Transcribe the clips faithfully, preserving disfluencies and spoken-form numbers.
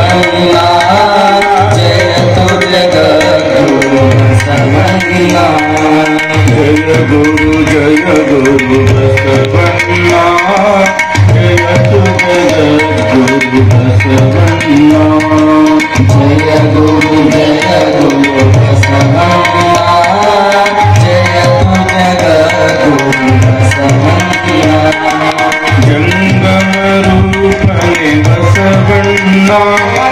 बसवन्ना जय तु जगद्गुरु बसवन्ना जय गुरु जय गुरु बसवन्ना जय तु जगद्गुरु बसवन्ना जय गुरु जय गुरु बसवन्ना जय तु जगद्गुरु बसवन्ना जंगम रूपने बसवन्ना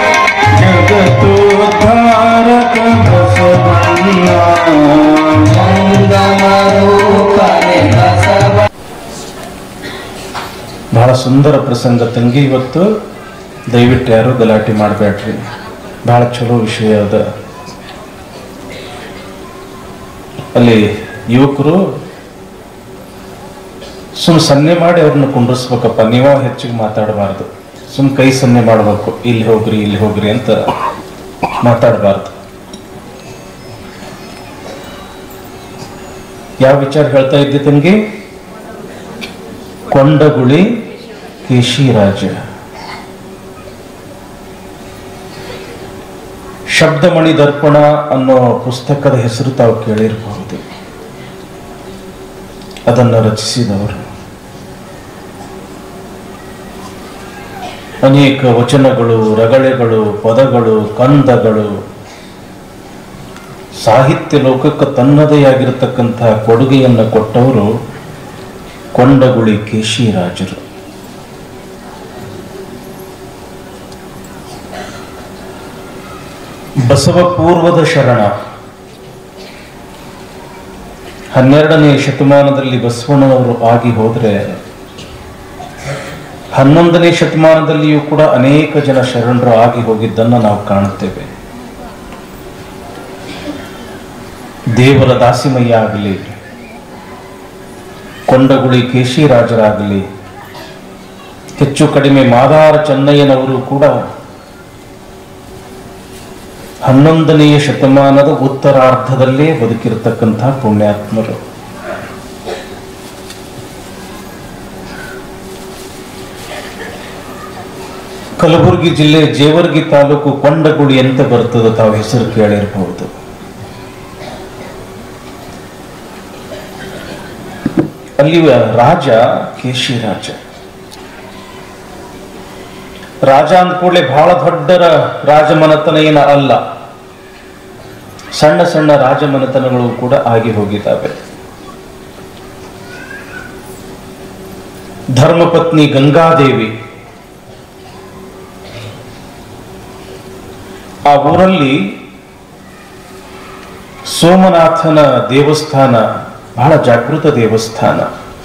जगतोद्धारक बसवन्ना जंगम रूपने बसवन्ना। ಬಹಳ ಸುಂದರ ಪ್ರಸಂಗ ತಂಗಿ. ಇವತ್ತು ದಯವಿಟ್ಟು ಯಾರು ಗಲಾಟೆ ಮಾಡಬೇಡ್ರಿ, ಬಹಳ ಚಲೋ ವಿಷಯ ಅದ. ಅಲ್ಲಿ ಯುವಕರು ಸುಮ್ ಸನ್ನೆ ಮಾಡಿ ಅವ್ರನ್ನ ಕುಂಡ್ರಿಸ್ಬೇಕಪ್ಪ, ನೀವ ಹೆಚ್ಚಿಗೆ ಮಾತಾಡಬಾರ್ದು. ಸುಮ್ ಕೈ ಸನ್ನೆ ಮಾಡಬೇಕು, ಇಲ್ಲಿ ಹೋಗ್ರಿ ಇಲ್ಲಿ ಹೋಗ್ರಿ ಅಂತ ಮಾತಾಡಬಾರ್ದು. ಯಾವ ವಿಚಾರ ಹೇಳ್ತಾ ಇದ್ದೆ ತಂಗಿ? ಕೊಂಡಗುಳಿ ಕೇಶಿರಾಜ. ಶಬ್ದಮಣಿ ದರ್ಪಣ ಅನ್ನೋ ಪುಸ್ತಕದ ಹೆಸರು ತಾವು ಕೇಳಿರಬಹುದು. ಅದನ್ನು ರಚಿಸಿದವರು ಅನೇಕ ವಚನಗಳು, ರಗಳೆಗಳು, ಪದಗಳು, ಕಂದಗಳು, ಸಾಹಿತ್ಯ ಲೋಕಕ್ಕೆ ತನ್ನದೇ ಆಗಿರತಕ್ಕಂತಹ ಕೊಡುಗೆಯನ್ನು ಕೊಟ್ಟವರು ಕೊಂಡಗುಳಿ ಕೇಶಿರಾಜರು. ಬಸವ ಪೂರ್ವದ ಶರಣ. ಹನ್ನೆರಡನೇ ಶತಮಾನದಲ್ಲಿ ಬಸವಣ್ಣನವರು ಆಗಿ ಹೋದರೆ ಹನ್ನೊಂದನೇ ಶತಮಾನದಲ್ಲಿಯೂ ಕೂಡ ಅನೇಕ ಜನ ಶರಣರು ಆಗಿ ಹೋಗಿದ್ದನ್ನು ನಾವು ಕಾಣುತ್ತೇವೆ. ದೇವರ ದಾಸಿಮಯ್ಯ ಆಗಲಿ, ಕೊಂಡಗುಳಿ ಕೇಶಿರಾಜರಾಗಲಿ, ಹೆಚ್ಚು ಕಡಿಮೆ ಮಾದಾರ ಚೆನ್ನಯ್ಯನವರು ಕೂಡ ಹನ್ನೊಂದನೆಯ ಶತಮಾನದ ಉತ್ತರಾರ್ಧದಲ್ಲೇ ಬದುಕಿರತಕ್ಕಂತಹ ಪುಣ್ಯಾತ್ಮರು. ಕಲಬುರಗಿ ಜಿಲ್ಲೆ ಜೇವರ್ಗಿ ತಾಲೂಕು ಕೊಂಡಗುಳಿ ಅಂತ ಬರ್ತದೆ, ತಾವು ಹೆಸರು ಕೇಳಿರಬಹುದು. ಅಲ್ಲಿ ರಾಜ ಕೇಶಿರಾಜ. ರಾಜ ಅಂದ ಕೂಡಲೇ ಬಹಳ ದೊಡ್ಡರ ರಾಜಮನೆತನ ಏನ ಅಲ್ಲ, ಸಣ್ಣ ಸಣ್ಣ ರಾಜಮನೆತನಗಳು ಕೂಡ ಆಗಿ ಹೋಗಿದ್ದಾವೆ. ಧರ್ಮಪತ್ನಿ ಗಂಗಾದೇವಿ, ಆ ಊರಲ್ಲಿ ಸೋಮನಾಥನ ದೇವಸ್ಥಾನ ಬಹಳ ಜಾಗೃತ ದೇವಸ್ಥಾನ.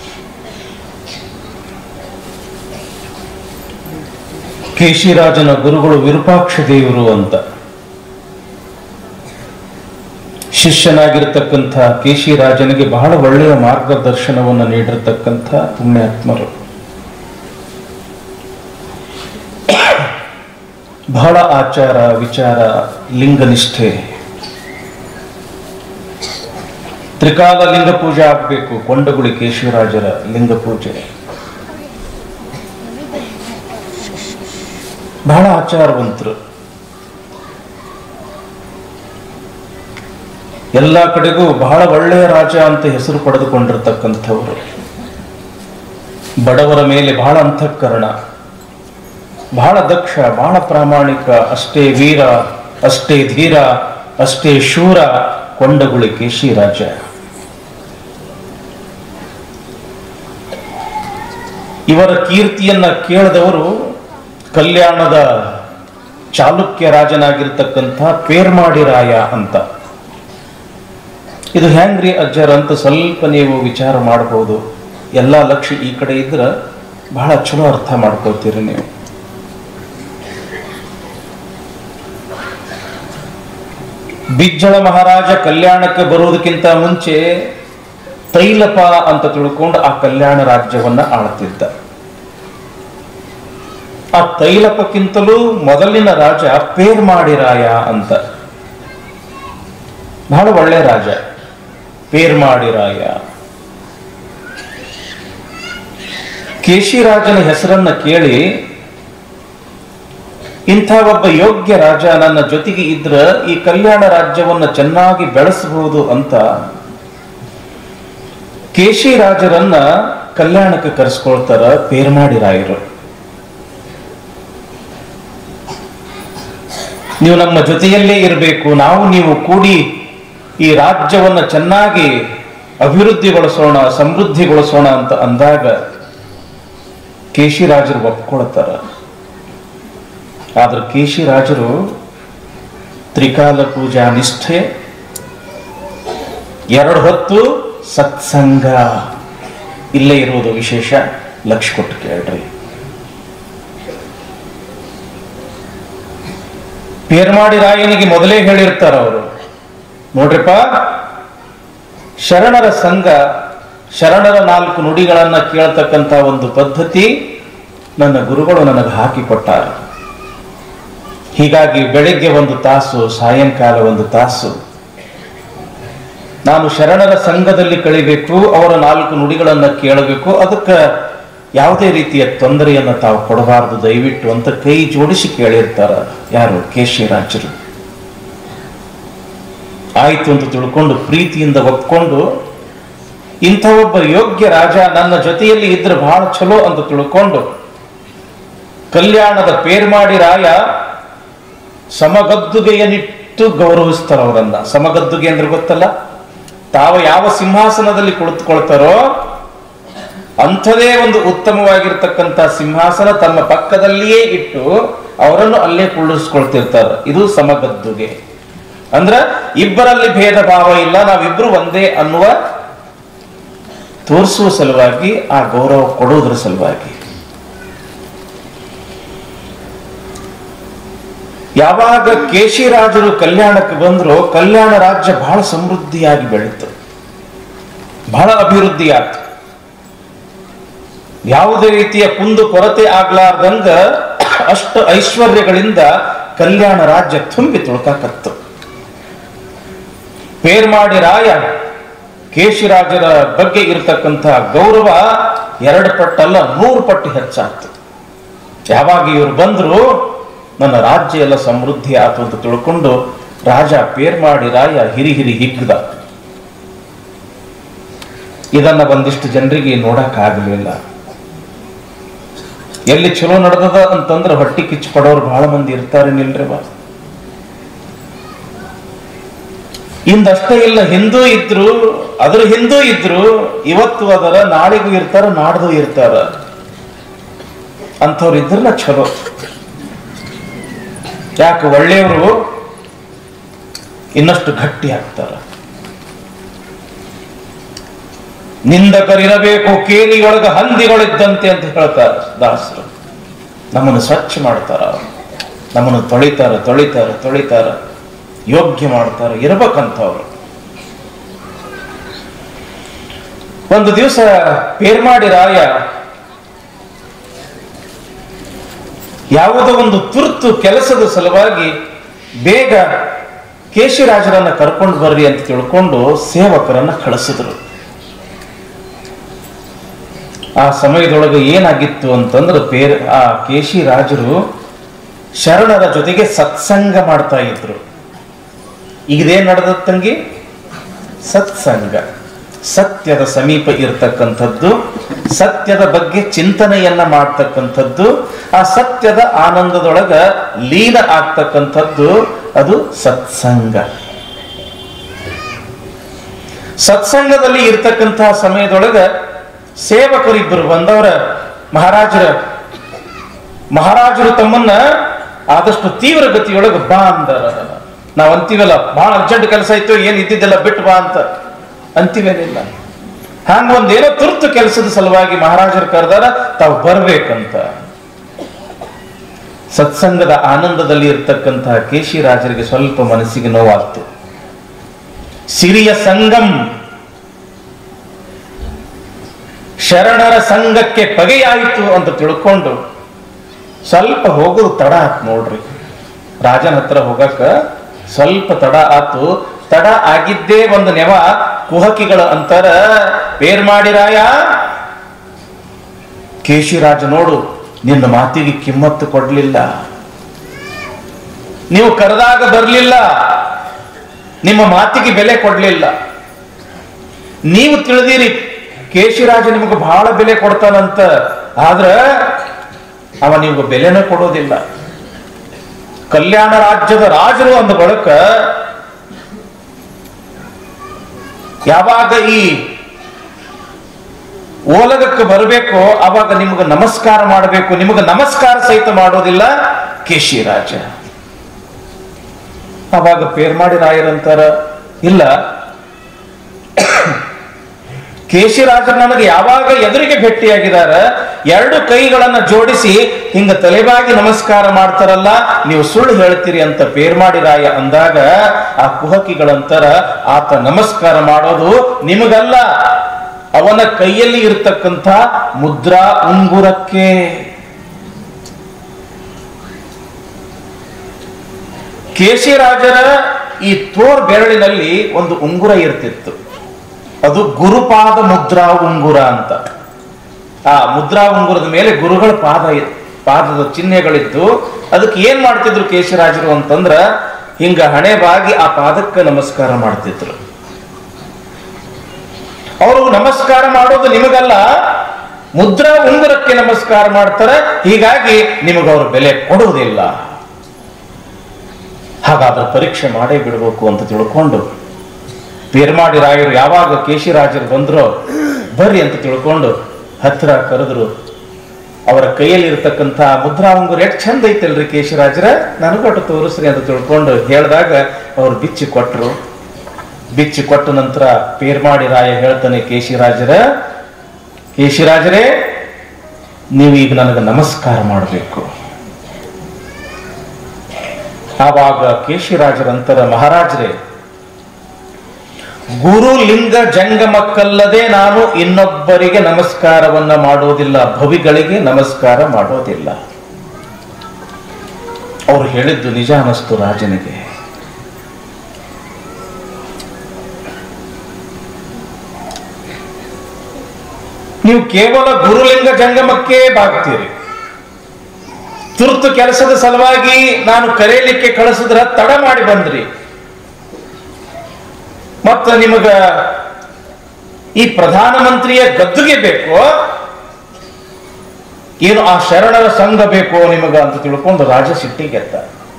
ಕೇಶಿರಾಜನ ಗುರುಗಳು ವಿರೂಪಾಕ್ಷ ದೇವರು ಅಂತ. ಶಿಷ್ಯನಾಗಿರ್ತಕ್ಕಂಥ ಕೇಶಿರಾಜನಿಗೆ ಬಹಳ ಒಳ್ಳೆಯ ಮಾರ್ಗದರ್ಶನವನ್ನು ನೀಡಿರತಕ್ಕಂಥ ಪುಣ್ಯಾತ್ಮರು. ಬಹಳ ಆಚಾರ ವಿಚಾರ, ಲಿಂಗನಿಷ್ಠೆ. ತ್ರಿಕಾಲ ಲಿಂಗ ಪೂಜೆ ಆಗಬೇಕು. ಕೊಂಡಗುಳಿ ಕೇಶಿರಾಜರ ಲಿಂಗ ಪೂಜೆ ಬಹಳ ಆಚಾರವಂತರು. ಎಲ್ಲ ಕಡೆಗೂ ಬಹಳ ಒಳ್ಳೆಯ ರಾಜ ಅಂತ ಹೆಸರು ಪಡೆದುಕೊಂಡಿರ್ತಕ್ಕಂಥವರು. ಬಡವರ ಮೇಲೆ ಬಹಳ ಅಂತಃಕರಣ, ಬಹಳ ದಕ್ಷ, ಬಹಳ ಪ್ರಾಮಾಣಿಕ. ಅಷ್ಟೇ ವೀರ, ಅಷ್ಟೇ ಧೀರ, ಅಷ್ಟೇ ಶೂರ ಕೊಂಡಗುಳಿ ಕೇಶಿರಾಜ. ಇವರ ಕೀರ್ತಿಯನ್ನ ಕೇಳಿದವರು ಕಲ್ಯಾಣದ ಚಾಲುಕ್ಯ ರಾಜನಾಗಿರ್ತಕ್ಕಂಥ ಪೇರ್ಮಾಡಿ ರಾಯ ಅಂತ. ಇದು ಹೆಂಗ್ರಿ ಅಜ್ಜರ ಅಂತ ಸ್ವಲ್ಪ ನೀವು ವಿಚಾರ ಮಾಡಬಹುದು. ಎಲ್ಲ ಲಕ್ಷ್ಯ ಈ ಕಡೆ ಇದ್ರೆ ಬಹಳ ಚಲೋ ಅರ್ಥ ಮಾಡ್ಕೋತೀರಿ ನೀವು. ಬಿಜ್ಜಳ ಮಹಾರಾಜ ಕಲ್ಯಾಣಕ್ಕೆ ಬರುವುದಕ್ಕಿಂತ ಮುಂಚೆ ತೈಲಪ ಅಂತ ತಿಳ್ಕೊಂಡು ಆ ಕಲ್ಯಾಣ ರಾಜ್ಯವನ್ನ ಆಳ್ತಿದ್ದ. ಆ ತೈಲಪಕ್ಕಿಂತಲೂ ಮೊದಲಿನ ರಾಜ ಪೇರ್ಮಾಡಿ ರಾಯ ಅಂತ, ಬಹಳ ಒಳ್ಳೆ ರಾಜ ಪೇರ್ಮಾಡಿ ರಾಯ. ಕೇಶಿರಾಜನ ಹೆಸರನ್ನ ಕೇಳಿ ಇಂಥ ಒಬ್ಬ ಯೋಗ್ಯ ರಾಜ ನನ್ನ ಜೊತೆಗೆ ಇದ್ರ ಈ ಕಲ್ಯಾಣ ರಾಜ್ಯವನ್ನು ಚೆನ್ನಾಗಿ ಬೆಳೆಸಬಹುದು ಅಂತ ಕೇಶಿ ರಾಜರನ್ನ ಕಲ್ಯಾಣಕ್ಕೆ ಕರೆಸ್ಕೊಳ್ತಾರ ಪೇರ್ಮಾಡಿ ರಾಯರು. ನೀವು ನಮ್ಮ ಜೊತೆಯಲ್ಲೇ ಇರಬೇಕು, ನಾವು ನೀವು ಕೂಡಿ ಈ ರಾಜ್ಯವನ್ನ ಚೆನ್ನಾಗಿ ಅಭಿವೃದ್ಧಿಗೊಳಿಸೋಣ, ಸಮೃದ್ಧಿಗೊಳಿಸೋಣ ಅಂತ ಅಂದಾಗ ಕೇಶಿರಾಜರು ಒಪ್ಕೊಳ್ತಾರ. ಆದ್ರೆ ಕೇಶಿರಾಜರು ತ್ರಿಕಾಲ ಪೂಜಾ ನಿಷ್ಠೆ, ಎರಡು ಹೊತ್ತು ಸತ್ಸಂಗ ಇಲ್ಲೇ ಇರುವುದು ವಿಶೇಷ. ಲಕ್ಷ ಕೊಟ್ಟು ಕೇಳ್ರಿ. ಪೇರ್ಮಾಡಿ ರಾಯನಿಗೆ ಮೊದಲೇ ಹೇಳಿರ್ತಾರ ಅವರು, ನೋಡ್ರಿಪ್ಪ, ಶರಣರ ಸಂಘ, ಶರಣರ ನಾಲ್ಕು ನುಡಿಗಳನ್ನ ಕೇಳ್ತಕ್ಕಂಥ ಒಂದು ಪದ್ಧತಿ ನನ್ನ ಗುರುಗಳು ನನಗೆ ಹಾಕಿಕೊಟ್ಟಾರ. ಹೀಗಾಗಿ ಬೆಳಿಗ್ಗೆ ಒಂದು ತಾಸು, ಸಾಯಂಕಾಲ ಒಂದು ತಾಸು ನಾನು ಶರಣರ ಸಂಘದಲ್ಲಿ ಕಳಿಬೇಕು, ಅವರ ನಾಲ್ಕು ನುಡಿಗಳನ್ನ ಕೇಳಬೇಕು. ಅದಕ್ಕೆ ಯಾವುದೇ ರೀತಿಯ ತೊಂದರೆಯನ್ನು ತಾವು ಕೊಡಬಾರದು ದಯವಿಟ್ಟು ಅಂತ ಕೈ ಜೋಡಿಸಿ ಕೇಳಿರ್ತಾರ ಯಾರು? ಕೇಶಿರಾಜರು. ಆಯ್ತು ಅಂತ ತಿಳ್ಕೊಂಡು ಪ್ರೀತಿಯಿಂದ ಒಪ್ಕೊಂಡು, ಇಂಥ ಒಬ್ಬ ಯೋಗ್ಯ ರಾಜ ನನ್ನ ಜೊತೆಯಲ್ಲಿ ಇದ್ರೆ ಬಹಳ ಚಲೋ ಅಂತ ತಿಳ್ಕೊಂಡು ಕಲ್ಯಾಣದ ಪೇರ್ಮಾಡಿ ರಾಯ ಸಮಗದ್ದುಗೆಯನ್ನಿಟ್ಟು ಗೌರವಿಸ್ತಾರ ಅವರನ್ನ. ಸಮಗದ್ದುಗೆ ಅಂದ್ರೆ ಗೊತ್ತಲ್ಲ, ತಾವು ಯಾವ ಸಿಂಹಾಸನದಲ್ಲಿ ಕುಳಿತುಕೊಳ್ತಾರೋ ಅಂಥದೇ ಒಂದು ಉತ್ತಮವಾಗಿರ್ತಕ್ಕಂಥ ಸಿಂಹಾಸನ ತಮ್ಮ ಪಕ್ಕದಲ್ಲಿಯೇ ಇಟ್ಟು ಅವರನ್ನು ಅಲ್ಲೇ ಕುಳ್ಳಿಸ್ಕೊಳ್ತಿರ್ತಾರ. ಇದು ಸಮಗದ್ದುಗೆ. ಅಂದ್ರ ಇಬ್ಬರಲ್ಲಿ ಭೇದ ಭಾವ ಇಲ್ಲ, ನಾವಿಬ್ರು ಒಂದೇ ಅನ್ನುವ ತೋರಿಸುವ ಸಲುವಾಗಿ, ಆ ಗೌರವ ಕೊಡುವುದರ ಸಲುವಾಗಿ. ಯಾವಾಗ ಕೇಶಿರಾಜರು ಕಲ್ಯಾಣಕ್ಕೆ ಬಂದ್ರು, ಕಲ್ಯಾಣ ರಾಜ್ಯ ಬಹಳ ಸಮೃದ್ಧಿಯಾಗಿ ಬೆಳೀತು, ಬಹಳ ಅಭಿವೃದ್ಧಿ ಆಯ್ತು. ಯಾವುದೇ ರೀತಿಯ ಕುಂದು ಕೊರತೆ ಆಗ್ಲಾರ್ದಂಗ ಅಷ್ಟು ಐಶ್ವರ್ಯಗಳಿಂದ ಕಲ್ಯಾಣ ರಾಜ್ಯ ತುಂಬಿ ತುಳುಕಾಕತ್ತು. ಪೇರ್ಮಾಡಿ ರಾಯ ಕೇಶಿರಾಜರ ಬಗ್ಗೆ ಇರತಕ್ಕಂತಹ ಗೌರವ ಎರಡು ಪಟ್ಟಲ್ಲ ನೂರು ಪಟ್ಟು ಹೆಚ್ಚಾಗ್ತು. ಯಾವಾಗ ಇವರು ಬಂದ್ರು ನನ್ನ ರಾಜ್ಯ ಎಲ್ಲ ಸಮೃದ್ಧಿ ಆಯ್ತು ಅಂತ ತಿಳ್ಕೊಂಡು ರಾಜ ಪೇರ್ಮಾಡಿ ರಾಯ ಹಿರಿ ಹಿರಿ ಹಿಗ್ಗದ. ಇದನ್ನ ಒಂದಿಷ್ಟು ಜನರಿಗೆ ನೋಡಕ್ ಆಗಲಿಲ್ಲ. ಎಲ್ಲಿ ಚಲೋ ನಡೆದದ ಅಂತಂದ್ರೆ ಹೊಟ್ಟಿ ಕಿಚ್ಚು ಪಡೋರು ಬಹಳ ಮಂದಿ ಇರ್ತಾರೆ ನಿಲ್ರಿ ಬಾ. ಇಂದಷ್ಟೇ ಇಲ್ಲ, ಹಿಂದೂ ಇದ್ರು, ಅದ್ರ ಹಿಂದೂ ಇದ್ರು, ಇವತ್ತು ಅದರ, ನಾಳೆಗೂ ಇರ್ತಾರ, ನಾಡ್ದು ಇರ್ತಾರ. ಅಂಥವ್ರು ಇದ್ರಲ್ಲ ಚಲೋ. ಯಾಕೆ? ಒಳ್ಳೆಯವರು ಇನ್ನಷ್ಟು ಗಟ್ಟಿ ಆಗ್ತಾರ. ನಿಂದಕರಿರಬೇಕು ಕೇರಿಯೊಳಗ ಹಂದಿಗಳಿದ್ದಂತೆ ಅಂತ ಹೇಳ್ತಾರ ದಾಸರು. ನಮ್ಮನ್ನು ಸ್ವಚ್ಛ ಮಾಡ್ತಾರ, ನಮ್ಮನ್ನು ತೊಳಿತಾರ ತೊಳಿತಾರ ತೊಳಿತಾರ ಯೋಗ್ಯ ಮಾಡ್ತಾರ. ಇರಬೇಕಂತವ್ರು. ಒಂದು ದಿವಸ ಪೇರ್ಮಾಡಿ ರಾಯ ಯಾವುದೋ ಒಂದು ತುರ್ತು ಕೆಲಸದ ಸಲುವಾಗಿ ಬೇಗ ಕೇಶಿರಾಜರನ್ನ ಕರ್ಕೊಂಡು ಬರ್ರಿ ಅಂತ ತಿಳ್ಕೊಂಡು ಸೇವಕರನ್ನ ಕಳಿಸಿದ್ರು. ಆ ಸಮಯದೊಳಗೆ ಏನಾಗಿತ್ತು ಅಂತಂದ್ರೆ, ಪೇರ್ ಆ ಕೇಶಿರಾಜರು ಶರಣರ ಜೊತೆಗೆ ಸತ್ಸಂಗ ಮಾಡ್ತಾ ಇದ್ರು. ಈಗದೇನ್ ನಡೆದತ್ತಂಗಿ? ಸತ್ಸಂಗ. ಸತ್ಯದ ಸಮೀಪ ಇರತಕ್ಕಂಥದ್ದು, ಸತ್ಯದ ಬಗ್ಗೆ ಚಿಂತನೆಯನ್ನ ಮಾಡ್ತಕ್ಕಂಥದ್ದು, ಆ ಸತ್ಯದ ಆನಂದದೊಳಗ ಲೀನ ಆಗ್ತಕ್ಕಂಥದ್ದು, ಅದು ಸತ್ಸಂಗ. ಸತ್ಸಂಗದಲ್ಲಿ ಇರ್ತಕ್ಕಂತಹ ಸಮಯದೊಳಗ ಸೇವಕರಿಬ್ಬರು ಬಂದವರ ಮಹಾರಾಜರ ಮಹಾರಾಜರು ತಮ್ಮನ್ನ ಆದಷ್ಟು ತೀವ್ರ ಗತಿಯೊಳಗೆ ಬಾ ಅಂದಾರ. ನಾವ್ ಅಂತೀವಲ್ಲ, ಬಹಳ ಅರ್ಜೆಂಟ್ ಕೆಲಸ ಇತ್ತು, ಏನ್ ಇದ್ದಿದ್ದೆಲ್ಲ ಬಿಟ್ಟು ಬಾ ಅಂತ ಅಂತೀವೇನಿಲ್ಲ. ಹಂಗ ಒಂದೇನೋ ತುರ್ತು ಕೆಲಸದ ಸಲುವಾಗಿ ಮಹಾರಾಜರು ಕರೆದಾರ, ತಾವು ಬರ್ಬೇಕಂತ. ಸತ್ಸಂಗದ ಆನಂದದಲ್ಲಿ ಇರ್ತಕ್ಕಂತಹ ಕೇಶಿರಾಜರಿಗೆ ಸ್ವಲ್ಪ ಮನಸ್ಸಿಗೆ ನೋವಾಗ್ತು. ಸಿರಿಯ ಸಂಗಂ, ಶರಣರ ಸಂಘಕ್ಕೆ ಪಗೆಯಾಯಿತು ಅಂತ ತಿಳ್ಕೊಂಡು ಸ್ವಲ್ಪ ಹೋಗೋದು ತಡ ಆತ್ ನೋಡ್ರಿ. ರಾಜನ ಹತ್ರ ಹೋಗಕ್ಕ ಸ್ವಲ್ಪ ತಡ ಆತು. ತಡ ಆಗಿದ್ದೇ ಒಂದು ನೆವ. ಕುಹಕಿಗಳ ಅಂತರ, ಪೇರ್ಮಾಡಿ ರಾಯ, ಕೇಶಿರಾಜ ನೋಡು, ನಿನ್ನ ಮಾತಿಗೆ ಕಿಮ್ಮತ್ತು ಕೊಡ್ಲಿಲ್ಲ, ನೀವು ಕರೆದಾಗ ಬರಲಿಲ್ಲ, ನಿಮ್ಮ ಮಾತಿಗೆ ಬೆಲೆ ಕೊಡಲಿಲ್ಲ. ನೀವು ತಿಳಿದಿರಿ ಕೇಶಿರಾಜ ನಿಮಗೆ ಬಹಳ ಬೆಲೆ ಕೊಡ್ತಾನಂತ, ಆದ್ರ ಅವ ನಿಮ್ಗೆ ಬೆಲೆನ ಕೊಡೋದಿಲ್ಲ. ಕಲ್ಯಾಣ ರಾಜ್ಯದ ರಾಜರು ಅಂದ ಬಳಿಕ ಯಾವಾಗ ಈ ಓಲಗಕ್ಕೆ ಬರಬೇಕು ಅವಾಗ ನಿಮಗೆ ನಮಸ್ಕಾರ ಮಾಡಬೇಕು. ನಿಮಗೆ ನಮಸ್ಕಾರ ಸಹಿತ ಮಾಡೋದಿಲ್ಲ ಕೇಶಿರಾಜ. ಅವಾಗ ಪೇರ್ಮಾಡಿ ರಾಯರಂತಾರ, ಇಲ್ಲ, ಕೇಶಿರಾಜ ನನಗೆ ಯಾವಾಗ ಎದುರಿಗೆ ಭೇಟಿಯಾಗಿದಾರ ಎರಡು ಕೈಗಳನ್ನ ಜೋಡಿಸಿ ಹಿಂಗ ತಲೆಬಾಗಿ ನಮಸ್ಕಾರ ಮಾಡ್ತಾರಲ್ಲ, ನೀವು ಸುಳ್ಳು ಹೇಳ್ತೀರಿ ಅಂತ ಪೇರ್ಮಾಡಿ ರಾಯ ಅಂದಾಗ ಆ ಕುಹಕಿಗಳಂತರ ಆತ ನಮಸ್ಕಾರ ಮಾಡೋದು ನಿಮಗಲ್ಲ, ಅವನ ಕೈಯಲ್ಲಿ ಇರ್ತಕ್ಕಂಥ ಮುದ್ರಾ ಉಂಗುರಕ್ಕೆ. ಕೇಶಿರಾಜರ ಈ ತೋರ್ ಬೆರಳಿನಲ್ಲಿ ಒಂದು ಉಂಗುರ ಇರ್ತಿತ್ತು, ಅದು ಗುರುಪಾದ ಮುದ್ರಾ ಉಂಗುರ ಅಂತ. ಆ ಮುದ್ರಾ ಉಂಗುರದ ಮೇಲೆ ಗುರುಗಳ ಪಾದ ಪಾದದ ಚಿಹ್ನೆಗಳಿದ್ದು, ಅದಕ್ಕೆ ಏನ್ ಮಾಡ್ತಿದ್ರು ಕೇಶಿರಾಜರು ಅಂತಂದ್ರ ಹಿಂಗ ಹಣೆ ಬಾಗಿ ಆ ಪಾದಕ್ಕೆ ನಮಸ್ಕಾರ ಮಾಡ್ತಿದ್ರು. ಅವರು ನಮಸ್ಕಾರ ಮಾಡೋದು ನಿಮಗಲ್ಲ, ಮುದ್ರಾ ಉಂಗುರಕ್ಕೆ ನಮಸ್ಕಾರ ಮಾಡ್ತಾರೆ. ಹೀಗಾಗಿ ನಿಮಗವರು ಬೆಲೆ ಕೊಡುವುದಿಲ್ಲ. ಹಾಗಾದ್ರೆ ಪರೀಕ್ಷೆ ಮಾಡೇ ಬಿಡಬೇಕು ಅಂತ ತಿಳ್ಕೊಂಡು ಪೇರ್ಮಾಡಿ ರಾಯರು ಯಾವಾಗ ಕೇಶಿರಾಜರು ಬಂದ್ರೋ ಬರ್ರಿ ಅಂತ ತಿಳ್ಕೊಂಡು ಹತ್ತಿರ ಕರೆದ್ರು. ಅವರ ಕೈಯಲ್ಲಿ ಇರ್ತಕ್ಕಂಥ ಮುದ್ರಾ ಉಂಗುರ ಎಷ್ಟು ಚಂದ ಐತಲ್ರಿ ಕೇಶಿರಾಜರ, ನನಗೊಟ್ಟು ತೋರಿಸ್ರಿ ಅಂತ ತಿಳ್ಕೊಂಡು ಹೇಳಿದಾಗ ಅವ್ರು ಬಿಚ್ಚಿ ಕೊಟ್ಟರು. ಬಿಚ್ಚಿ ಕೊಟ್ಟ ನಂತರ ಪೇರ್ಮಾಡಿ ರಾಯ ಹೇಳ್ತಾನೆ ಕೇಶಿರಾಜರ, ಕೇಶಿರಾಜರೇ ನೀವು ಈಗ ನನಗೆ ನಮಸ್ಕಾರ ಮಾಡಬೇಕು. ಆವಾಗ ಕೇಶಿರಾಜರಂತರ, ಮಹಾರಾಜರೇ, ಗುರು ಲಿಂಗ ಜಂಗಮಕ್ಕಲ್ಲದೆ ನಾನು ಇನ್ನೊಬ್ಬರಿಗೆ ನಮಸ್ಕಾರವನ್ನ ಮಾಡೋದಿಲ್ಲ, ಭವಿಗಳಿಗೆ ನಮಸ್ಕಾರ ಮಾಡೋದಿಲ್ಲ. ಅವರು ಹೇಳಿದ್ದು ನಿಜ ಅನ್ನಿಸ್ತು ರಾಜನಿಗೆ. ನೀವು ಕೇವಲ ಗುರುಲಿಂಗ ಜಂಗಮಕ್ಕೆ ಬಾಗ್ತೀರಿ, ತುರ್ತು ಕೆಲಸದ ಸಲುವಾಗಿ ನಾನು ಕರೆಯಲಿಕ್ಕೆ ಕಳಿಸಿದ್ರ ತಡ ಮಾಡಿ ಬಂದ್ರಿ. ಮತ್ತ ನಿಮಗ ಈ ಪ್ರಧಾನಮಂತ್ರಿಯ ಗದ್ದುಗೆ ಬೇಕೋ ಏನು ಆ ಶರಣರ ಸಂಘ ಬೇಕೋ ನಿಮಗ ಅಂತ ತಿಳ್ಕೊಂಡು ರಾಜ ಸಿಟ್ಟಿಗೆದ್ದ.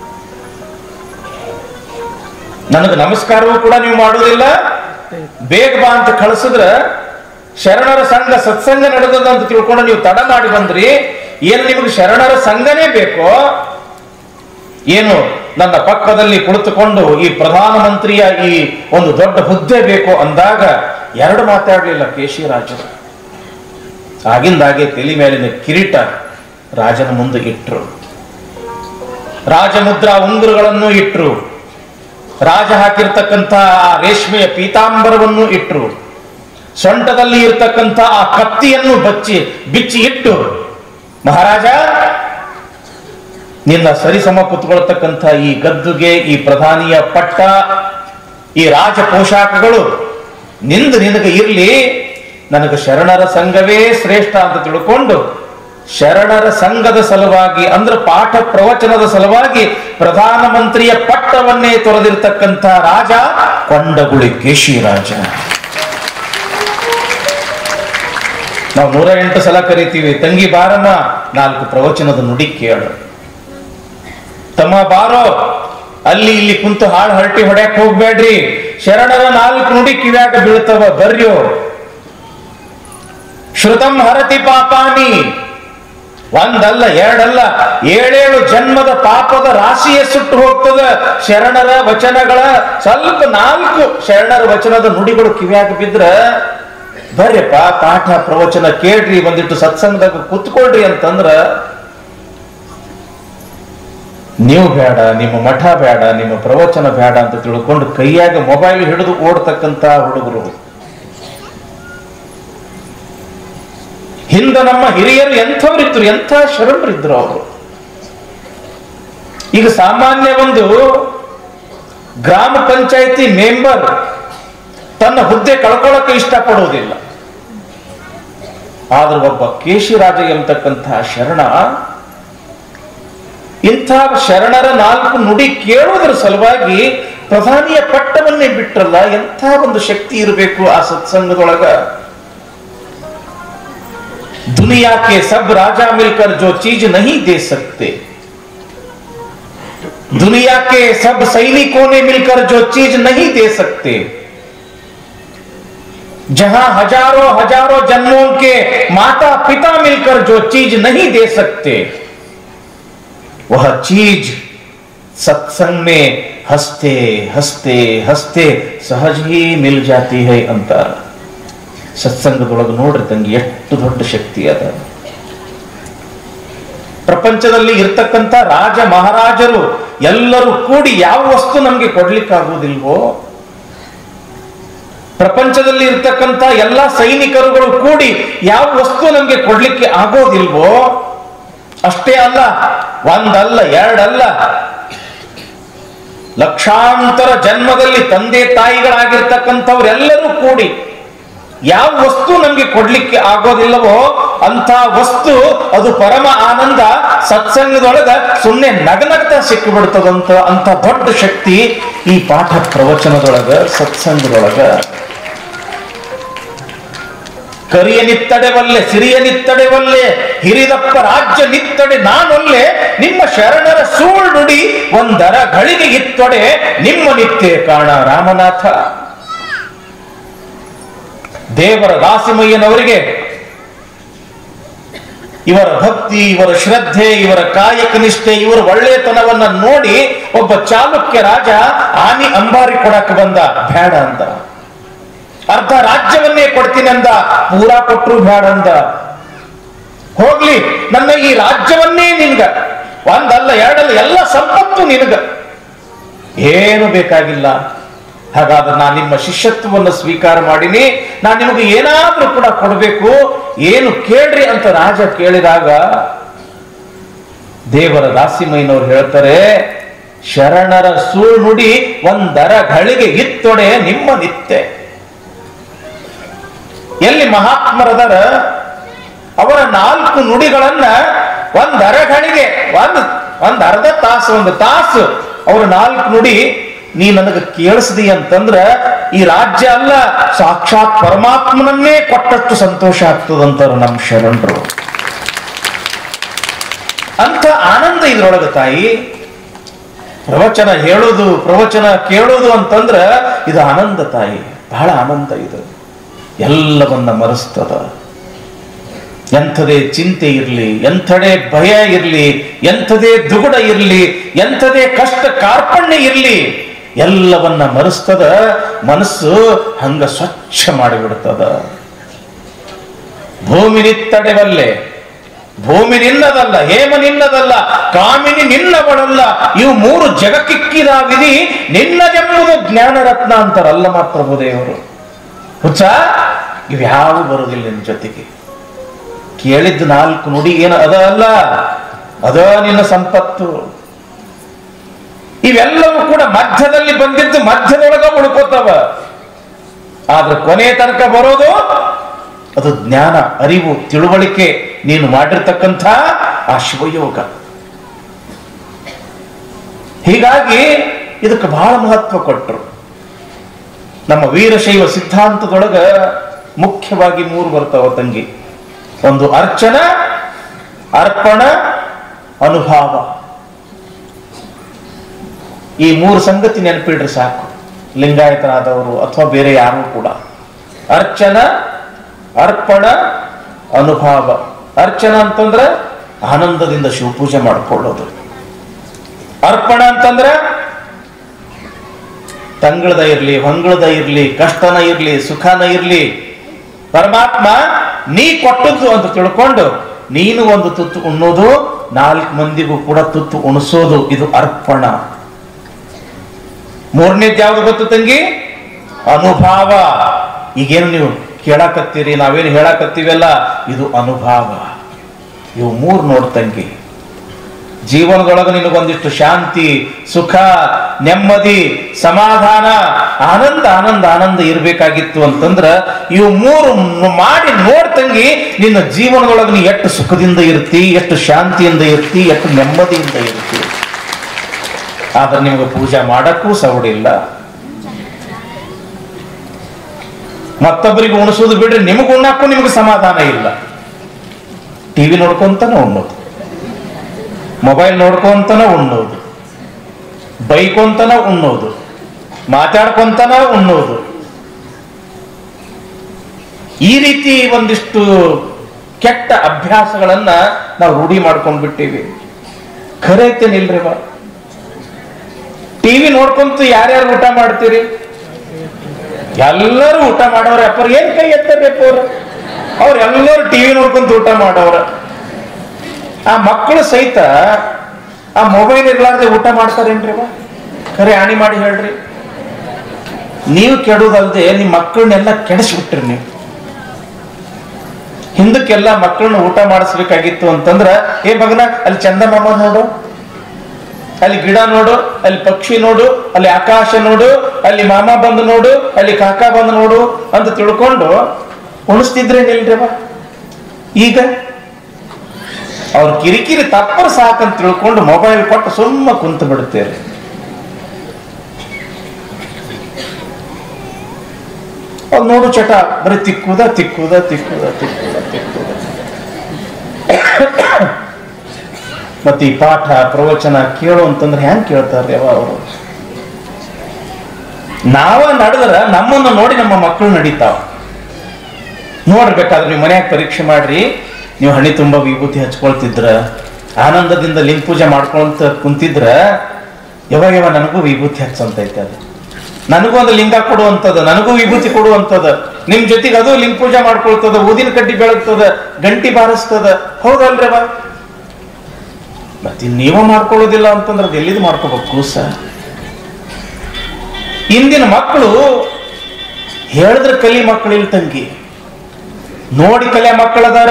ನನಗೆ ನಮಸ್ಕಾರವೂ ಕೂಡ ನೀವು ಮಾಡೋದಿಲ್ಲ, ಬೇಗ ಬಾ ಅಂತ ಕಳಿಸಿದ್ರ ಶರಣರ ಸಂಘ ಸತ್ಸಂಗ ನಡೆದದ ಅಂತ ತಿಳ್ಕೊಂಡು ನೀವು ತಡ ಮಾಡಿ ಬಂದ್ರಿ. ಏನು ನಿಮಗೆ ಶರಣರ ಸಂಘನೇ ಬೇಕೋ ಏನು ನನ್ನ ಪಕ್ಕದಲ್ಲಿ ಕುಳಿತುಕೊಂಡು ಈ ಪ್ರಧಾನಮಂತ್ರಿಯ ಈ ಒಂದು ದೊಡ್ಡ ಹುದ್ದೆ ಬೇಕು ಅಂದಾಗ ಎರಡು ಮಾತಾಡಲಿಲ್ಲ ಕೇಶಿರಾಜರು. ಆಗಿಂದಾಗೆ ತಲೆ ಮೇಲಿನ ಕಿರೀಟ ರಾಜನ ಮುಂದೆ ಇಟ್ರು, ರಾಜಮುದ್ರಾ ಉಂಗುರಗಳನ್ನು ಇಟ್ರು, ರಾಜ ಹಾಕಿರ್ತಕ್ಕಂಥ ಆ ರೇಷ್ಮೆಯ ಪೀತಾಂಬರವನ್ನು ಇಟ್ರು, ಸೊಂಟದಲ್ಲಿ ಇರ್ತಕ್ಕಂಥ ಆ ಕತ್ತಿಯನ್ನು ಬಚ್ಚಿ ಬಿಚ್ಚಿ ಇಟ್ಟು, ಮಹಾರಾಜ ನಿನ್ನ ಸರಿಸಮ ಕುತ್ಕೊಳ್ತಕ್ಕಂಥ ಈ ಗದ್ದುಗೆ, ಈ ಪ್ರಧಾನಿಯ ಪಟ್ಟ, ಈ ರಾಜ ಪೋಷಾಕಗಳು ನಿಂದು ನಿನಗೆ ಇರ್ಲಿ, ನನಗೆ ಶರಣರ ಸಂಘವೇ ಶ್ರೇಷ್ಠ ಅಂತ ತಿಳ್ಕೊಂಡು ಶರಣರ ಸಂಘದ ಸಲುವಾಗಿ ಅಂದ್ರೆ ಪಾಠ ಪ್ರವಚನದ ಸಲುವಾಗಿ ಪ್ರಧಾನಮಂತ್ರಿಯ ಪಟ್ಟವನ್ನೇ ತೊರೆದಿರ್ತಕ್ಕಂಥ ರಾಜ ಕೊಂಡಗುಳಿ ಕೇಶಿರಾಜ. ನಾವು ನೂರ ಎಂಟು ಸಲ ಕರಿತೀವಿ, ತಂಗಿ ಬಾರಮ್ಮ ನಾಲ್ಕು ಪ್ರವಚನದ ನುಡಿ ಕೇಳು, ತಮ್ಮ ಬಾರೋ ಅಲ್ಲಿ ಇಲ್ಲಿ ಕುಂತು ಹಾಳು ಹರಟಿ ಹೊಡ್ಯಾಕ್ ಹೋಗ್ಬೇಡ್ರಿ, ಶರಣರ ನಾಲ್ಕು ನುಡಿ ಕಿವ್ಯಾಗ ಬೀಳ್ತವ ಬರ್ಯೋ. ಶ್ರುತಂ ಹರತಿ ಪಾಪಾನಿ, ಒಂದಲ್ಲ ಎರಡಲ್ಲ ಏಳೇಳು ಜನ್ಮದ ಪಾಪದ ರಾಶಿಯೇ ಸುಟ್ಟು ಹೋಗ್ತದ ಶರಣರ ವಚನಗಳ ಸ್ವಲ್ಪ ನಾಲ್ಕು ಶರಣರ ವಚನದ ನುಡಿಗಳು ಕಿವ್ಯಾಗ ಬಿದ್ರ ಬರ್ಯಪ್ಪ ಪಾಠ ಪ್ರವಚನ ಕೇಳ್ರಿ, ಒಂದಿಟ್ಟು ಸತ್ಸಂಗದಾಗ ಕುತ್ಕೊಳ್ರಿ ಅಂತಂದ್ರ ನೀವು ಬೇಡ, ನಿಮ್ಮ ಮಠ ಬೇಡ, ನಿಮ್ಮ ಪ್ರವಚನ ಬೇಡ ಅಂತ ತಿಳ್ಕೊಂಡು ಕೈಯಾಗ ಮೊಬೈಲ್ ಹಿಡಿದು ಓಡ್ತಕ್ಕಂತ ಹುಡುಗರು. ಹಿಂದ ನಮ್ಮ ಹಿರಿಯರು ಎಂಥವ್ರಿದ್ರು, ಎಂಥ ಶರಣರಿದ್ರು ಅವರು. ಈಗ ಸಾಮಾನ್ಯ ಒಂದು ಗ್ರಾಮ ಪಂಚಾಯಿತಿ ಮೆಂಬರ್ ತನ್ನ ಹುದ್ದೆ ಕಳ್ಕೊಳ್ಳೋಕೆ ಇಷ್ಟಪಡುವುದಿಲ್ಲ. ಆದ್ರೆ ಒಬ್ಬ ಕೇಶಿರಾಜ ಎಂಬತಕ್ಕಂತಹ ಶರಣ ಇಂಥ ಶರಣರ ನಾಲ್ಕು ನುಡಿ ಕೇಳುವುದರ ಸಲುವಾಗಿ ಪ್ರಧಾನಿಯ ಪಟ್ಟವನ್ನೇ ಬಿಟ್ರಲ್ಲ, ಎಂಥ ಒಂದು ಶಕ್ತಿ ಇರಬೇಕು ಆ ಸತ್ಸಂಗದೊಳಗ. दुनिया के सब राजा मिलकर जो चीज नहीं दे सकते, दुनिया के सब सैनिकों ने मिलकर जो चीज नहीं दे सकते, जहां हजारों हजारों जन्मों के माता पिता मिलकर जो चीज नहीं दे सकते, वह चीज सत्संग में हंसते हंसते हंसते सहज ही मिल जाती है अंतर. ಸತ್ಸಂಗದೊಳಗೆ ನೋಡ್ರಿ ತಂಗಿ ಎಷ್ಟು ದೊಡ್ಡ ಶಕ್ತಿ ಅದ. ಪ್ರಪಂಚದಲ್ಲಿ ಇರ್ತಕ್ಕಂಥ ರಾಜ ಮಹಾರಾಜರು ಎಲ್ಲರೂ ಕೂಡಿ ಯಾವ ವಸ್ತು ನಮ್ಗೆ ಕೊಡ್ಲಿಕ್ಕಾಗುವುದಿಲ್ವೋ, ಪ್ರಪಂಚದಲ್ಲಿ ಇರ್ತಕ್ಕಂಥ ಎಲ್ಲ ಸೈನಿಕರುಗಳು ಕೂಡಿ ಯಾವ ವಸ್ತು ನಮ್ಗೆ ಕೊಡ್ಲಿಕ್ಕೆ ಆಗೋದಿಲ್ವೋ, ಅಷ್ಟೇ ಅಲ್ಲ, ಒಂದಲ್ಲ ಎರಡಲ್ಲ, ಲಕ್ಷಾಂತರ ಜನ್ಮದಲ್ಲಿ ತಂದೆ ತಾಯಿಗಳಾಗಿರ್ತಕ್ಕಂಥವರೆಲ್ಲರೂ ಕೂಡಿ ಯಾವ ವಸ್ತು ನಮ್ಗೆ ಕೊಡ್ಲಿಕ್ಕೆ ಆಗೋದಿಲ್ಲವೋ ಅಂತ ವಸ್ತು ಅದು ಪರಮ ಆನಂದ ಸತ್ಸಂಗದೊಳಗ ಸುಮ್ಮನೆ ನಗನಗ್ತಾ ಸಿಕ್ಕಿಬಿಡ್ತದಂತ ಅಂತ ದೊಡ್ಡ ಶಕ್ತಿ ಈ ಪಾಠ ಪ್ರವಚನದೊಳಗ ಸತ್ಸಂಗದೊಳಗ. ಕರಿಯ ನಿತ್ತಡೆವಲ್ಲೆ ಸಿರಿಯ ನಿತ್ತಡೆವಲ್ಲೆ ಹಿರಿದಪ್ಪ ರಾಜ್ಯ ನಿತ್ತಡೆ ನಾನೊಲ್ಲೆ, ನಿಮ್ಮ ಶರಣರ ಸೂಳ್ ನುಡಿ ಒಂದರ ಗಳಿಗೆ ಇತ್ತೊಡೆ ನಿಮ್ಮ ನಿತ್ಯ ಕಾಣ ರಾಮನಾಥ. ದೇವರ ದಾಸಿಮಯ್ಯನವರಿಗೆ ಇವರ ಭಕ್ತಿ, ಇವರ ಶ್ರದ್ಧೆ, ಇವರ ಕಾಯಕ ನಿಷ್ಠೆ, ಇವರ ಒಳ್ಳೆತನವನ್ನ ನೋಡಿ ಒಬ್ಬ ಚಾಲುಕ್ಯ ರಾಜ ಆನಿ ಅಂಬಾರಿ ಕೊಡಕ್ಕೆ ಬಂದ, ಬೇಡ ಅಂದ. ಅರ್ಧ ರಾಜ್ಯವನ್ನೇ ಕೊಡ್ತೀನಿ ಅಂದ, ಪೂರಾ ಕೊಟ್ಟರು ಬೇಡ ಅಂದ. ಹೋಗ್ಲಿ, ನನ್ನ ಈ ರಾಜ್ಯವನ್ನೇ ನಿನ್ಗ, ಒಂದಲ್ಲ ಎರಡಲ್ಲ ಎಲ್ಲ ಸಂಪತ್ತು ನಿನಗ, ಏನು ಬೇಕಾಗಿಲ್ಲ. ಹಾಗಾದ್ರೆ ನಾನು ನಿಮ್ಮ ಶಿಷ್ಯತ್ವವನ್ನು ಸ್ವೀಕಾರ ಮಾಡಿನಿ, ನಾನು ನಿಮಗೆ ಏನಾದ್ರೂ ಕೂಡ ಕೊಡಬೇಕು, ಏನು ಕೇಳ್ರಿ ಅಂತ ರಾಜ ಕೇಳಿದಾಗ ದೇವರ ದಾಸಿಮಯ್ಯನವ್ರು ಹೇಳ್ತಾರೆ, ಶರಣರ ಸುಳ್ ನುಡಿ ಒಂದರ ಗಳಿಗೆ ಇತ್ತೊಡೆ ನಿಮ್ಮ ನಿತ್ಯ. ಎಲ್ಲಿ ಮಹಾತ್ಮರದರ ಅವರ ನಾಲ್ಕು ನುಡಿಗಳನ್ನ ಒಂದರ ಗಳಿಗೆ ಒಂದು ಒಂದ್ ಅರ್ಧ ತಾಸು ಒಂದು ತಾಸು ಅವರ ನಾಲ್ಕು ನುಡಿ ನೀ ನನಗೆ ಕೇಳಿಸ್ದಿ ಅಂತಂದ್ರ ಈ ರಾಜ್ಯ ಅಲ್ಲ, ಸಾಕ್ಷಾತ್ ಪರಮಾತ್ಮನನ್ನೇ ಕೊಟ್ಟಷ್ಟು ಸಂತೋಷ ಆಗ್ತದಂತಾರ ನಮ್ಮ ಶರಣರು. ಅಂತ ಆನಂದ ಇದ್ರೊಳಗ ತಾಯಿ. ಪ್ರವಚನ ಹೇಳೋದು, ಪ್ರವಚನ ಕೇಳೋದು ಅಂತಂದ್ರ ಇದು ಆನಂದ ತಾಯಿ, ಬಹಳ ಆನಂದ ಇದು. ಎಲ್ಲವನ್ನ ಮರೆಸ್ತದ. ಎಂಥದೇ ಚಿಂತೆ ಇರಲಿ, ಎಂಥದೇ ಭಯ ಇರಲಿ, ಎಂಥದೇ ದುಗುಡ ಇರಲಿ, ಎಂಥದೇ ಕಷ್ಟ ಕಾರ್ಪಣ್ಯ ಇರಲಿ, ಎಲ್ಲವನ್ನ ಮರೆಸ್ತದ. ಮನಸ್ಸು ಹಂಗ ಸ್ವಚ್ಛ ಮಾಡಿಬಿಡ್ತದ. ಭೂಮಿ ನಿತ್ತಡೆವಲ್ಲೆ, ಭೂಮಿ ನಿನ್ನದಲ್ಲ, ಹೇಮ ನಿನ್ನದಲ್ಲ, ಕಾಮಿನಿ ನಿನ್ನವಳಲ್ಲ, ಇವು ಮೂರು ಜಗಕ್ಕಿಕ್ಕಿದ ವಿಧಿ ನಿನ್ನದೆಂಬುದು ಜ್ಞಾನ ರತ್ನ ಅಂತಾರಲ್ಲ ಮಾ ಪ್ರಭುದೇವರು. ಹುಚ್ಚ, ಇವ್ಯಾವು ಬರುವುದಿಲ್ಲ ನಿನ್ನ ಜೊತೆಗೆ. ಕೇಳಿದ್ದು ನಾಲ್ಕು ನುಡಿ ಏನು ಅದ ಅಲ್ಲ, ಅದ ನಿನ್ನ ಸಂಪತ್ತು. ಇವೆಲ್ಲವೂ ಕೂಡ ಮಧ್ಯದಲ್ಲಿ ಬಂದಿದ್ದು ಮಧ್ಯದೊಳಗ ಉಳ್ಕೋತಾವ. ಆದ್ರೆ ಕೊನೆ ತನಕ ಬರೋದು ಅದು ಜ್ಞಾನ, ಅರಿವು, ತಿಳುವಳಿಕೆ, ನೀನು ಮಾಡಿರ್ತಕ್ಕಂಥ ಆ ಶಿವಯೋಗ. ಹೀಗಾಗಿ ಇದಕ್ಕೆ ಬಹಳ ಮಹತ್ವ ಕೊಟ್ಟರು. ನಮ್ಮ ವೀರಶೈವ ಸಿದ್ಧಾಂತದೊಳಗ ಮುಖ್ಯವಾಗಿ ಮೂರು ಬರ್ತಾವ ತಂಗಿ. ಒಂದು ಅರ್ಚನ, ಅರ್ಪಣ, ಅನುಭಾವ. ಈ ಮೂರು ಸಂಗತಿ ನೆನಪಿಡ್ರಿ ಸಾಕು, ಲಿಂಗಾಯತರಾದವರು ಅಥವಾ ಬೇರೆ ಯಾರು ಕೂಡ. ಅರ್ಚನ, ಅರ್ಪಣ, ಅನುಭಾವ. ಅರ್ಚನ ಅಂತಂದ್ರೆ ಆನಂದದಿಂದ ಶಿವಪೂಜೆ ಮಾಡ್ಕೊಳ್ಳೋದು. ಅರ್ಪಣ ಅಂತಂದ್ರೆ ತಂಗಳದ ಇರ್ಲಿ, ಹೊಂಗಳದ ಇರ್ಲಿ, ಕಷ್ಟನ ಇರ್ಲಿ, ಸುಖನ ಇರ್ಲಿ, ಪರಮಾತ್ಮ ನೀ ಕೊಟ್ಟದ್ದು ಅಂತ ತಿಳ್ಕೊಂಡು ನೀನು ಒಂದು ತುತ್ತು ಉಣ್ಣೋದು, ನಾಲ್ಕು ಮಂದಿಗೂ ಕೂಡ ತುತ್ತು ಉಣಿಸೋದು, ಇದು ಅರ್ಪಣ. ಮೂರನೇದು ಯಾವ್ದು ಗೊತ್ತು ತಂಗಿ? ಅನುಭಾವ. ಈಗೇನು ನೀವು ಕೇಳಾಕತ್ತೀರಿ, ನಾವೇನು ಹೇಳಾಕತ್ತೀವಲ್ಲ, ಇದು ಅನುಭಾವ. ಇವು ಮೂರು ನೋಡ್ತಂಗಿ. ಜೀವನದೊಳಗೆ ನಿನಗೊಂದಿಷ್ಟು ಶಾಂತಿ, ಸುಖ, ನೆಮ್ಮದಿ, ಸಮಾಧಾನ, ಆನಂದ ಆನಂದ ಆನಂದ ಇರಬೇಕಾಗಿತ್ತು ಅಂತಂದ್ರ ಇವು ಮೂರು ಮಾಡಿ ನೋಡ್ತಂಗಿ ನಿನ್ನ ಜೀವನದೊಳಗೆ ನೀ ಎಷ್ಟು ಸುಖದಿಂದ ಇರ್ತಿ, ಎಷ್ಟು ಶಾಂತಿಯಿಂದ ಇರ್ತಿ, ಎಷ್ಟು ನೆಮ್ಮದಿಯಿಂದ ಇರ್ತಿ. ಆದ್ರೆ ನಿಮ್ಗೆ ಪೂಜೆ ಮಾಡಕ್ಕೂ ಸವಡಿಲ್ಲ, ಮತ್ತೊಬ್ಬರಿಗೆ ಉಣಿಸೋದು ಬಿಡ್ರಿ, ನಿಮಗೆ ಉಣ್ಣಕ್ಕೂ ನಿಮ್ಗೆ ಸಮಾಧಾನ ಇಲ್ಲ. ಟಿವಿ ನೋಡ್ಕೊಂತಾನ ಉಣ್ಣೋದು, ಮೊಬೈಲ್ ನೋಡ್ಕೊಂತಾನ ಉಣ್ಣೋದು, ಬೈಕೊಂತನ ಉಣ್ಣೋದು, ಮಾತಾಡ್ಕೊಂತನ ಉಣ್ಣೋದು. ಈ ರೀತಿ ಒಂದಿಷ್ಟು ಕೆಟ್ಟ ಅಭ್ಯಾಸಗಳನ್ನ ನಾವು ರೂಢಿ ಮಾಡ್ಕೊಂಡ್ಬಿಟ್ಟಿವಿ. ಖರೆ ಐತೇನಿಲ್ರಿ ಬಾ? ಟಿವಿ ನೋಡ್ಕೊಂತ ಯಾರ್ಯಾರು ಊಟ ಮಾಡ್ತೀರಿ? ಎಲ್ಲರೂ ಊಟ ಮಾಡೋರ. ಅಪ್ಪರ್ ಏನ್ ಕೈ ಎತ್ತಬೇಕು ಅವ್ರು? ಅವ್ರು ಎಲ್ಲರೂ ಟಿವಿ ನೋಡ್ಕೊಂತ ಊಟ ಮಾಡೋರ. ಆ ಮಕ್ಕಳು ಸಹಿತ ಆ ಮೊಬೈಲ್ ಇರ್ಲಾರ್ದೆ ಊಟ ಮಾಡ್ತಾರೇನ್ರಿ ಬಾ? ಖರೆ ಹಾನಿ ಮಾಡಿ ಹೇಳ್ರಿ. ನೀವು ಕೆಡುದಲ್ದೆ ನಿಮ್ ಮಕ್ಕಳನ್ನೆಲ್ಲ ಕೆಡಿಸ್ಬಿಟ್ರಿ. ನೀವು ಹಿಂದಕ್ಕೆಲ್ಲ ಮಕ್ಕಳನ್ನ ಊಟ ಮಾಡಿಸ್ಬೇಕಾಗಿತ್ತು ಅಂತಂದ್ರ, ಏ ಮಗನ ಅಲ್ಲಿ ಚಂದಮಾಮ ನೋಡು, ಅಲ್ಲಿ ಗಿಡ ನೋಡು, ಅಲ್ಲಿ ಪಕ್ಷಿ ನೋಡು, ಅಲ್ಲಿ ಆಕಾಶ ನೋಡು, ಅಲ್ಲಿ ಮಾಮ ಬಂದು ನೋಡು, ಅಲ್ಲಿ ಕಾಕ ಬಂದು ನೋಡು ಅಂತ ತಿಳ್ಕೊಂಡು ಉಣಿಸ್ತಿದ್ರೇನಿಲ್ರಿ ಬಾ? ಈಗ ಅವ್ರ ಕಿರಿಕಿರಿ ತಪ್ಪರು ಸಾಕಂತ ತಿಳ್ಕೊಂಡು ಮೊಬೈಲ್ ಕೊಟ್ಟು ಸುಮ್ಮ ಕುಂತು ಬಿಡ್ತೇವೆ. ಅವ್ರು ನೋಡು ಚಟ ಬರೀ ತಿಕ್ಕುದ ತಿಕ್ಕುದ ತಿಕ್ಕುದ ತಿಕ್ಕುದ ತಿಕ್ಕುದ. ಮತ್ತೆ ಈ ಪಾಠ ಪ್ರವಚನ ಕೇಳು ಅಂತಂದ್ರೆ ಹೆಂಗ್ ಕೇಳ್ತಾರ್ರಿ ಅವ ಅವರು? ನಾವ ನಡೆದ್ರ ನಮ್ಮನ್ನು ನೋಡಿ ನಮ್ಮ ಮಕ್ಕಳು ನಡೀತಾವ. ನೋಡ್ಬೇಕಾದ್ರೆ ನೀವು ಮನ್ಯಾಗ ಪರೀಕ್ಷೆ ಮಾಡ್ರಿ. ನೀವು ಹಣಿ ತುಂಬಾ ವಿಭೂತಿ ಹಚ್ಕೊಳ್ತಿದ್ರ, ಆನಂದದಿಂದ ಲಿಂಗ ಪೂಜೆ ಮಾಡ್ಕೊಂತ ಕುಂತಿದ್ರ, ಯಾವಾಗ ಯಾವ ನನಗೂ ವಿಭೂತಿ ಹಚ್ಚಂತೈತೆ, ಅದು ನನಗೂ ಒಂದು ಲಿಂಗ ಕೊಡುವಂಥದ್ದು, ನನಗೂ ವಿಭೂತಿ ಕೊಡುವಂಥದ್ದು, ನಿಮ್ ಜೊತೆಗೆ ಅದು ಲಿಂಗ ಪೂಜೆ ಮಾಡ್ಕೊಳ್ತದ, ಊದಿನ ಕಡ್ಡಿ ಬೆಳಗ್ತದ, ಗಂಟಿ ಬಾರಿಸ್ತದ. ಹೌದಲ್ರಿ ಬಾ? ಮತ್ತೆ ನೀವ ಮಾಡ್ಕೊಳ್ಳೋದಿಲ್ಲ ಅಂತಂದ್ರೆ ಅದು ಎಲ್ಲಿದು ಮಾಡ್ಕೋಬೇಕು ಸರ್? ಇಂದಿನ ಮಕ್ಕಳು ಹೇಳಿದ್ರೆ ಕಲಿ ಮಕ್ಕಳು ಇಲ್ಲ ತಂಗಿ, ನೋಡಿ ಕಲಿಯ ಮಕ್ಕಳದಾರ.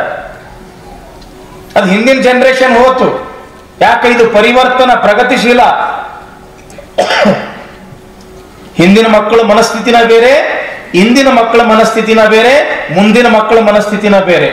ಅದು ಹಿಂದಿನ ಜನರೇಷನ್ ಹೋತು. ಯಾಕೆ ಇದು ಪರಿವರ್ತನ, ಪ್ರಗತಿಶೀಲ. ಹಿಂದಿನ ಮಕ್ಕಳ ಮನಸ್ಥಿತಿನ ಬೇರೆ, ಇಂದಿನ ಮಕ್ಕಳ ಮನಸ್ಥಿತಿನ ಬೇರೆ, ಮುಂದಿನ ಮಕ್ಕಳ ಮನಸ್ಥಿತಿನ ಬೇರೆ.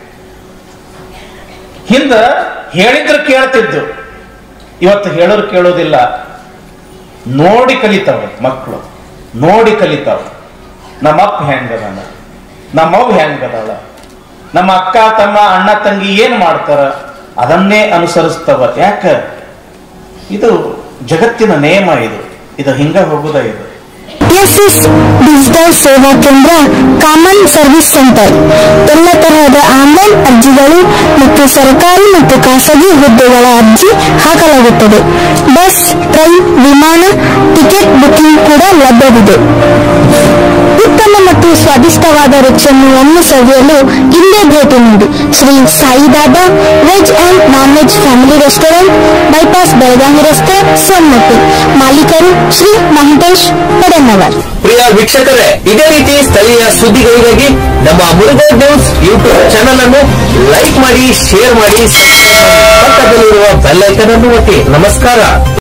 ಹಿಂದ ಹೇಳಿದ್ರು ಕೇಳ್ತಿದ್ದು, ಇವತ್ತು ಹೇಳೋರು ಕೇಳೋದಿಲ್ಲ. ನೋಡಿ ಕಲಿತಾವ ಮಕ್ಕಳು, ನೋಡಿ ಕಲಿತಾವ. ನಮ್ಮಪ್ಪ ಹೆಂಗದಾನ, ನಮ್ಮವ್ ಹೆಂಗದಾಳ, ನಮ್ಮ ಅಕ್ಕ ತಮ್ಮ ಅಣ್ಣ ತಂಗಿ ಏನ್ ಮಾಡ್ತಾರ ಅದನ್ನೇ ಅನುಸರಿಸ್ತವ. ಯಾಕ? ಇದು ಜಗತ್ತಿನ ನಿಯಮ. ಇದು ಇದು ಹಿಂಗ ಹೋಗುದ. ಇದು ಎಸ್ಎಸ್ ಡಿಜಿಟಲ್ ಸೇವಾ ಕೇಂದ್ರ ಕಾಮನ್ ಸರ್ವಿಸ್ ಸೆಂಟರ್ ಎಲ್ಲ ತರಹದ ಆನ್ಲೈನ್ ಅರ್ಜಿಗಳು ಮತ್ತು ಸರ್ಕಾರಿ ಮತ್ತು ಖಾಸಗಿ ಹುದ್ದೆಗಳ ಅರ್ಜಿ ಹಾಕಲಾಗುತ್ತದೆ. ಬಸ್, ಟ್ರೈನ್, ವಿಮಾನ ಟಿಕೆಟ್ ಬುಕಿಂಗ್ ಕೂಡ ಲಭ್ಯವಿದೆ. ಉತ್ತಮ ಮತ್ತು ಸ್ವಾದಿಷ್ಟವಾದ ರುಚಿಯನ್ನು ಒಮ್ಮೆ ಸವಿಯಲು ಇಲ್ಲೇ ಭೇಟಿ ನೀಡಿ. Shri Saibaba veg and non veg family restaurant, bypass Belagavi ರಸ್ತೆ, ಸೊನ್ನಟ್ಟಿ. ಮಾಲೀಕರು ಶ್ರೀ ಮಹಂತೇಶ್ ಪಡೆನವರ್. ಪ್ರಿಯ ವೀಕ್ಷಕರೇ, ಇದೇ ರೀತಿ ಸ್ಥಳೀಯ ಸುದ್ದಿಗಳಿಗಾಗಿ ನಮ್ಮ ಮುರುಗೋಡ್ ನ್ಯೂಸ್ ಯೂಟ್ಯೂಬ್ ಚಾನಲ್ ಅನ್ನು ಲೈಕ್ ಮಾಡಿ, ಶೇರ್ ಮಾಡಿ, ಪಕ್ಕದಲ್ಲಿರುವ ಬೆಲ್ ಐಕಾನ್ ಅನ್ನು ಒತ್ತಿ. ನಮಸ್ಕಾರ.